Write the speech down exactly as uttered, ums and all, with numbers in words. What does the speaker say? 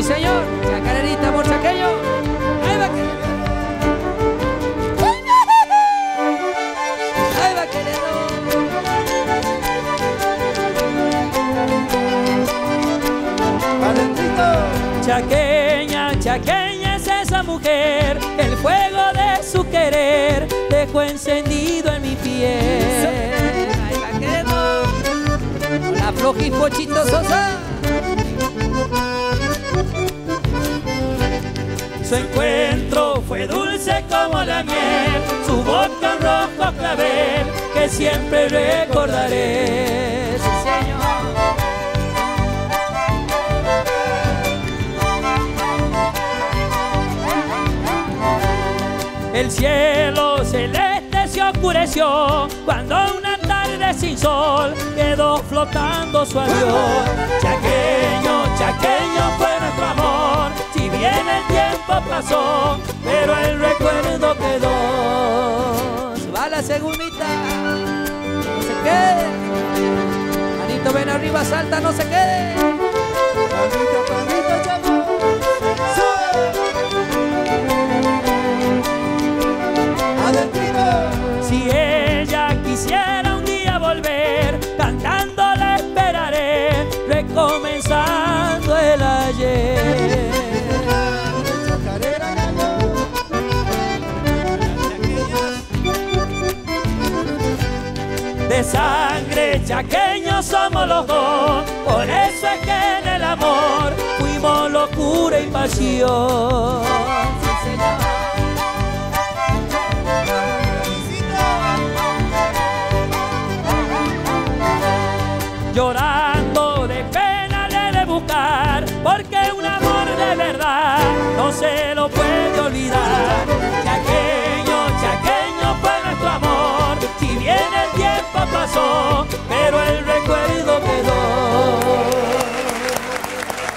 Sí, señor. Chacarerita, amor chaqueño. Ahí va que... Ahí va queriendo. Chaqueña, chaqueña es esa mujer, el fuego de su querer dejó encendido en mi piel. Ahí va queriendo. Hola, Floji Pochito Sosa. Su encuentro fue dulce como la miel, su boca un rojo clavel que siempre recordaré. Sí, señor. El cielo celeste se oscureció cuando una tarde sin sol quedó flotando su avión. Chaqueño, chaqueño fue nuestro amor, si bien el tiempo pasó, pero el recuerdo quedó. Se va la segundita, no se quede. Manito, ven arriba, salta, no se quede. Palmito, palmito, chamo. Si ella quisiera un día volver, cantando la esperaré, recomenzando el ayer. De sangre chaqueños somos los dos, por eso es que en el amor fuimos locura y pasión. Sí, señor. Llorando de pena le he de buscar, porque un amor de verdad no se lo puede